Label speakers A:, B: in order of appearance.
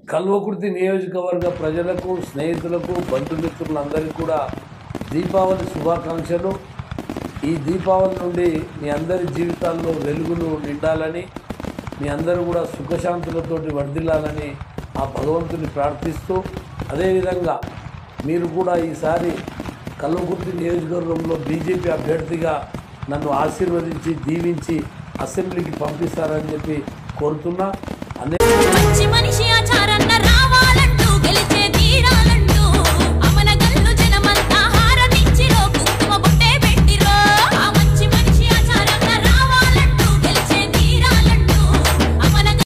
A: కల్వకుర్తి నియోజకవర్గ ప్రజలకు, స్నేహితులకు, బంధుమిత్రులందరికీ కూడా దీపావళి శుభాకాంక్షలు. ఈ దీపావళి నుండి మీ అందరి జీవితాల్లో వెలుగులు నిండాలని, మీ అందరూ కూడా సుఖశాంతులతోటి వర్ధిల్లాలని ఆ భగవంతుని ప్రార్థిస్తూ, అదేవిధంగా మీరు కూడా ఈసారి కల్వకుర్తి నియోజకవర్గంలో బీజేపీ అభ్యర్థిగా నన్ను ఆశీర్వదించి దీవించి అసెంబ్లీకి పంపిస్తారని చెప్పి కోరుతున్నా.
B: మంచి మనిషి ఆచారన్న రావాలంటూ గెలిచి